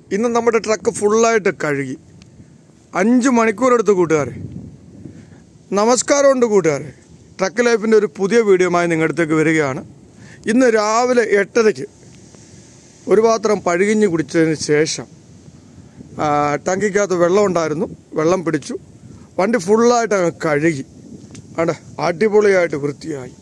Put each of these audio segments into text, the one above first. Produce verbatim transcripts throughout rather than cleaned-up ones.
ഇന്ന് നമ്മുടെ ട്രക്ക് ഫുള്ളായിട്ട് കഴുകി. അഞ്ച് മണിക്കൂറെടുത്ത് കൂട്ടുകാരെ. നമസ്കാരമുണ്ട് കൂട്ടുകാരെ. ട്രക്ക് ലൈഫിൻ്റെ ഒരു പുതിയ വീഡിയോയുമായി നിങ്ങളുടെ അടുത്തേക്ക് വരികയാണ്. ഇന്ന് രാവിലെ എട്ടരയ്ക്ക് ഒരു പാത്രം പഴുകിഞ്ഞ് കുടിച്ചതിന് ശേഷം ടാങ്കിക്കകത്ത് വെള്ളം ഉണ്ടായിരുന്നു, വെള്ളം പിടിച്ചു, വണ്ടി ഫുള്ളായിട്ട് അങ്ങ് കഴുകി. അവിടെ അടിപൊളിയായിട്ട് വൃത്തിയായി.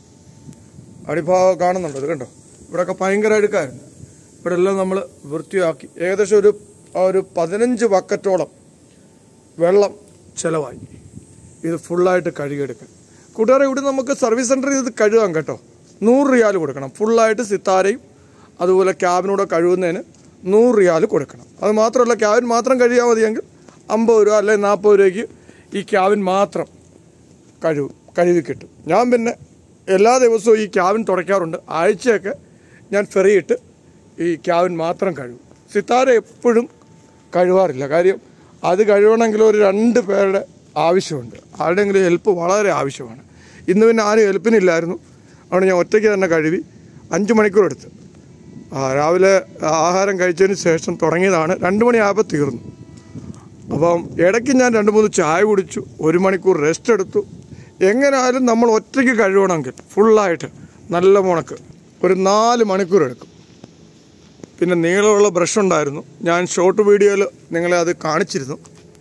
അടിഭാഗം കാണുന്നുണ്ട്, അത് കണ്ടോ? ഇവിടെയൊക്കെ ഭയങ്കര അഴുക്കായിരുന്നു. ഇവിടെ എല്ലാം നമ്മൾ വൃത്തിയാക്കി. ഏകദേശം ഒരു ഒരു പതിനഞ്ച് ബക്കറ്റോളം വെള്ളം ചിലവായി ഇത് ഫുള്ളായിട്ട് കഴുകിയെടുക്കാൻ. കൂട്ടുകാരെ, ഇവിടെ നമുക്ക് സർവീസ് സെൻറ്ററിൽ ഇത് കഴുകാം കേട്ടോ. നൂറ് റിയാൽ കൊടുക്കണം. ഫുള്ളായിട്ട് സിത്താരയും അതുപോലെ ക്യാബിനൂടെ കഴുകുന്നതിന് നൂറ് റിയാൽ കൊടുക്കണം. അത് മാത്രമല്ല, ക്യാബിൻ മാത്രം കഴുകിയാൽ മതിയെങ്കിൽ അമ്പത് രൂപ അല്ലെങ്കിൽ നാൽപ്പത് രൂപയ്ക്ക് ഈ ക്യാബിൻ മാത്രം കഴുകും കഴുകി കിട്ടും. ഞാൻ പിന്നെ എല്ലാ ദിവസവും ഈ ക്യാബിൻ തുടയ്ക്കാറുണ്ട്. ആഴ്ചയൊക്കെ ഞാൻ ഫെറിയിട്ട് ഈ ക്യാബിൻ മാത്രം കഴുകും. സിത്താര എപ്പോഴും കഴുകാറില്ല. കാര്യം അത് കഴുകണമെങ്കിൽ ഒരു രണ്ട് പേരുടെ ആവശ്യമുണ്ട്. ആരുടെയെങ്കിലും ഹെൽപ്പ് വളരെ ആവശ്യമാണ്. ഇന്ന് പിന്നെ ആരും ഹെൽപ്പിനില്ലായിരുന്നു. അതുകൊണ്ട് ഞാൻ ഒറ്റയ്ക്ക് തന്നെ കഴുകി. അഞ്ച് മണിക്കൂർ എടുത്ത് രാവിലെ ആഹാരം കഴിച്ചതിന് ശേഷം തുടങ്ങിയതാണ്. രണ്ട് മണിയായപ്പോൾ തീർന്നു. അപ്പം ഇടയ്ക്ക് ഞാൻ രണ്ട് മൂന്ന് ചായ കുടിച്ചു, ഒരു മണിക്കൂർ റെസ്റ്റ് എടുത്തു. എങ്ങനെയായാലും നമ്മൾ ഒറ്റയ്ക്ക് കഴുകണമെങ്കിൽ ഫുള്ളായിട്ട് നല്ല മുണക്ക് ഒരു നാല് മണിക്കൂർ എടുക്കും. പിന്നെ നീളമുള്ള ബ്രഷ് ഉണ്ടായിരുന്നു. ഞാൻ ഷോർട്ട് വീഡിയോയിൽ നിങ്ങളെ അത് കാണിച്ചിരുന്നു.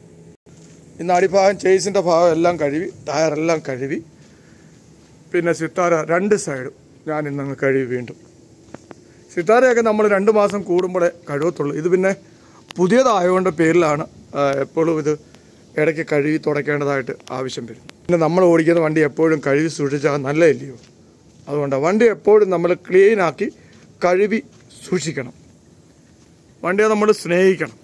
ഇന്ന് അടിഭാഗം ചേസിൻ്റെ ഭാഗം എല്ലാം കഴുകി, ടയറെല്ലാം കഴുകി. പിന്നെ സിത്താര രണ്ട് സൈഡും ഞാൻ ഇന്നങ്ങ് കഴുകി വീണ്ടും. സിത്താരയൊക്കെ നമ്മൾ രണ്ട് മാസം കൂടുമ്പോഴേ കഴുകത്തുള്ളൂ. ഇത് പിന്നെ പുതിയതായതുകൊണ്ട് പേരിലാണ് എപ്പോഴും ഇത് ഇടയ്ക്ക് കഴുകി തുടയ്ക്കേണ്ടതായിട്ട് ആവശ്യം വരും. പിന്നെ നമ്മൾ ഓടിക്കുന്ന വണ്ടി എപ്പോഴും കഴുകി സൂക്ഷിച്ചാൽ നല്ലതല്ലയോ. അതുകൊണ്ടാണ് വണ്ടി എപ്പോഴും നമ്മൾ ക്ലീനാക്കി കഴുകി സൂക്ഷിക്കണം. വണ്ടിയെ നമ്മൾ സ്നേഹിക്കണം.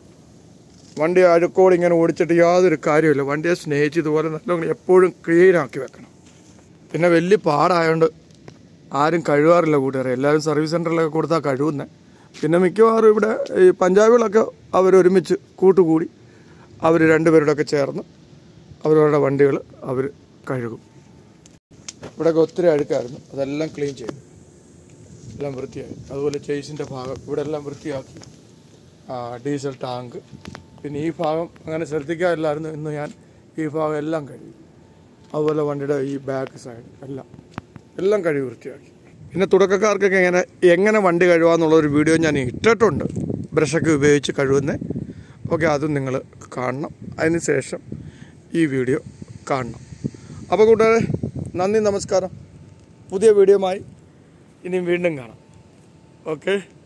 വണ്ടി അഴുക്കോട് ഇങ്ങനെ ഓടിച്ചിട്ട് യാതൊരു കാര്യമില്ല. വണ്ടിയെ സ്നേഹിച്ച് ഇതുപോലെ നല്ലോണം എപ്പോഴും ക്ലീനാക്കി വെക്കണം. പിന്നെ വലിയ പാടായതുകൊണ്ട് ആരും കഴുകാറില്ല കൂട്ടുകാരെ. എല്ലാവരും സർവീസ് സെൻറ്ററിലൊക്കെ കൊടുത്താൽ കഴുകുന്നത്. പിന്നെ മിക്കവാറും ഇവിടെ ഈ പഞ്ചാബികളൊക്കെ അവരൊരുമിച്ച് കൂട്ടുകൂടി അവർ രണ്ടുപേരോടൊക്കെ ചേർന്ന് അവരവരുടെ വണ്ടികൾ അവർ കഴുകും. ഇവിടെയൊക്കെ ഒത്തിരി അഴുക്കായിരുന്നു, അതെല്ലാം ക്ലീൻ ചെയ്തു, എല്ലാം വൃത്തിയായി. അതുപോലെ ചേസിൻ്റെ ഭാഗം ഇവിടെ എല്ലാം വൃത്തിയാക്കി. ഡീസൽ ടാങ്ക്, പിന്നെ ഈ ഭാഗം അങ്ങനെ ശ്രദ്ധിക്കാറില്ലായിരുന്നു. ഇന്ന് ഞാൻ ഈ ഭാഗം എല്ലാം കഴുകി. അതുപോലെ വണ്ടിയുടെ ഈ ബാക്ക് സൈഡ് എല്ലാം എല്ലാം കഴുകി വൃത്തിയാക്കി. പിന്നെ തുടക്കക്കാർക്കൊക്കെ എങ്ങനെ എങ്ങനെ വണ്ടി കഴുകാമെന്നുള്ളൊരു വീഡിയോ ഞാൻ ഇട്ടിട്ടുണ്ട്. ബ്രഷൊക്കെ ഉപയോഗിച്ച് കഴുകുന്നത്. ഓക്കെ, അതും നിങ്ങൾ കാണണം. അതിന് ശേഷം ഈ വീഡിയോ കാണണം. അപ്പോൾ കൂട്ടുകാരെ, നന്ദി, നമസ്കാരം. പുതിയ വീഡിയോയുമായി ഇനിയും വീണ്ടും കാണാം. ഓക്കെ.